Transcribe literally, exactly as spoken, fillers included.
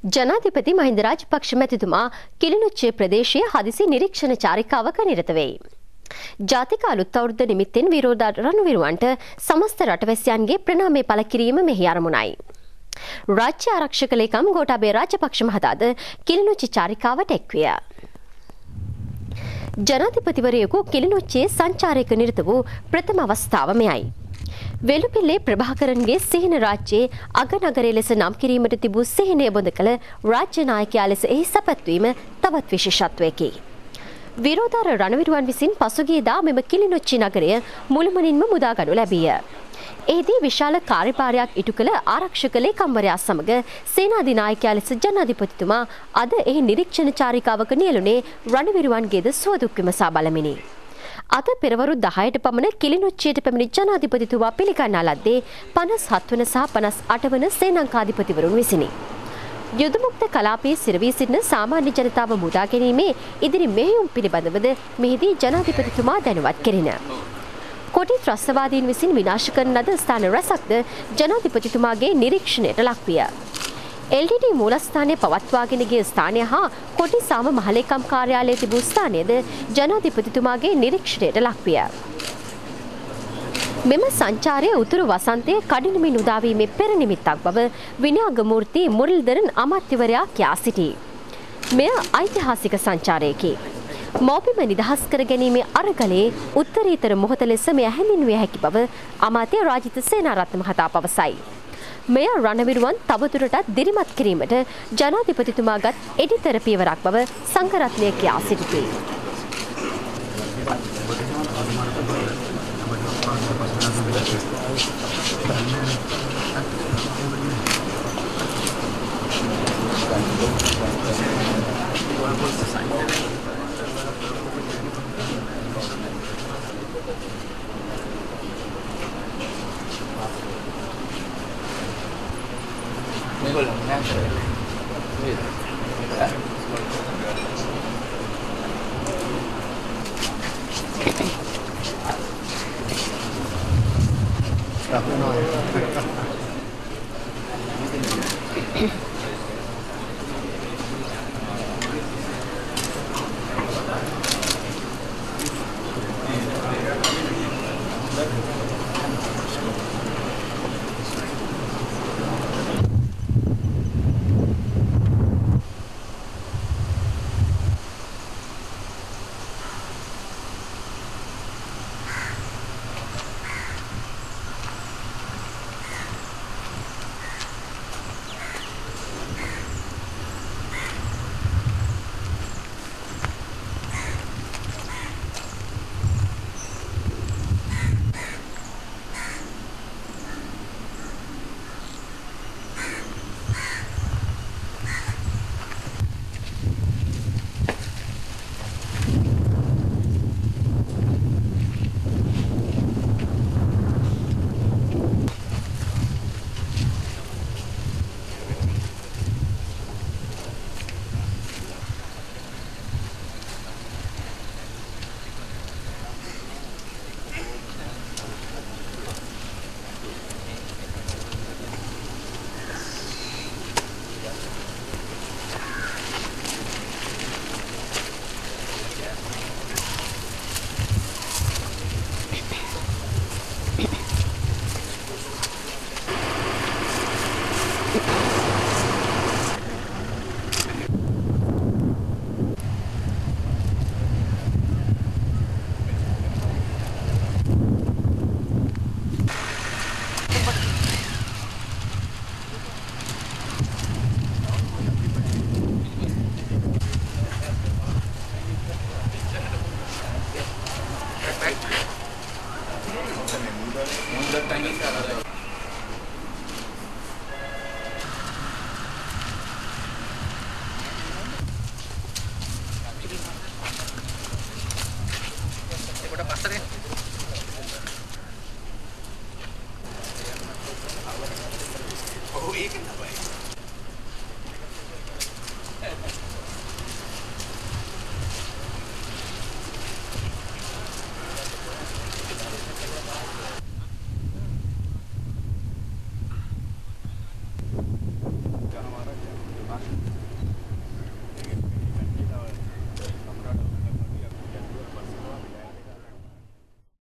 ජනාධිපති මහින්ද රාජපක්ෂ මැතිතුමා කිලිනොච්චේ ප්‍රදේශයේ හදිසි නිරීක්ෂණ චාරිකාවක නිරත වෙයි. ජාතික අලුත් අවුරුද්ද නිමිත්තෙන් විරෝධ රණවිරුවන්ට සමස්ත රටවැසියන්ගේ ප්‍රණාමය පළ කිරීම මෙහි අරමුණයි. රාජ්‍ය ආරක්ෂක ලේකම් ගෝඨාභය රාජපක්ෂ මහතාද කිලිනොච්චේ චාරිකාවට එක්විය. ජනාධිපතිවරයෙකු කිලිනොච්චේ සංචාරයක නිරත වූ ප්‍රථම අවස්ථාව මෙයයි. වෙළුපිල්ලේ ප්‍රභාකරන්ගේ සිහින රාජ්‍යයේ අගනගරය ලෙස නම් කිරීමට තිබූ සිහිනය බොඳ කළ රාජ්‍ය නායකයා ලෙස එහි සැපත්වීම තවත් විශේෂත්වයකි. විරෝධාර රණවිරුවන් විසින් පසුගියදා මෙම කිලිනොච්චි නගරය මුළුමනින්ම මුදාගනු ලැබීය. එහිදී විශාල කාර්යභාරයක් ඉටු කළ ආරක්ෂක ලේකම්වරයා සමග සේනාධිනායකයා ලෙස ජනාධිපතිතුමා අද එහි නිරීක්ෂණ චාරිකාවක නියැලුනේ රණවිරුවන්ගේද සුවදුක් විමසා බලමිනි. අද පෙරවරු දහයට පමණ කිලිනොච්චියට පැමිණි ජනාධිපතිතුමා පිළිගන්නා ලද්දේ පනස් හත් වන සහ පනස් අට වන සේනාංකාධිපතිවරුන් විසිනි. යුදමුක්ත කලාපයේ සිරවී සිටින සාමාන්‍ය ජනතාව මුදා ගැනීමේ ඉදිරි මෙහෙයුම් පිළිබඳවද මෙහිදී ජනාධිපතිතුමා දැනුවත් කෙරින. කොටි ත්‍රස්තවාදීන් විසින් විනාශ කරන ලද ස්ථාන රැසක්ද ජනාධිපතිතුමාගේ නිරීක්ෂණයට ලක්විය. එල් ඩී ඩී මූලස්ථානයේ පවත්වාගෙන ගිය ස්ථානය හා කොටි සාම මහලේකම් කාර්යාලයේ තිබූ ස්ථානයද ජනාධිපතිතුමාගේ නිරීක්ෂණයට ලක්විය. මෙම සංචාරය උතුරු වසන්තයේ කඩිනමින් උදාවීමේ පෙර නිමිත්තක් බව විනයාගමූර්ති මුරලිදරන් අමාත්‍යවරයා කියා සිටී. මෙය ඓතිහාසික සංචාරයකි. මෝපිම නිදහස් කර ගැනීමේ අරගලයේ උත්තරීතර මොහොත ලෙස මෙය හැඳින්විය හැකි බව අමාත්‍ය රාජිත සේනාරත්න මහතා පවසයි. මෙය රණවිරුවන් තවදුරටත් දිරිමත් කිරීමට ජනාධිපතිතුමාගත් එඩිතර පියවරක් බව සංඝරත්නය කියා සිටිති. Stop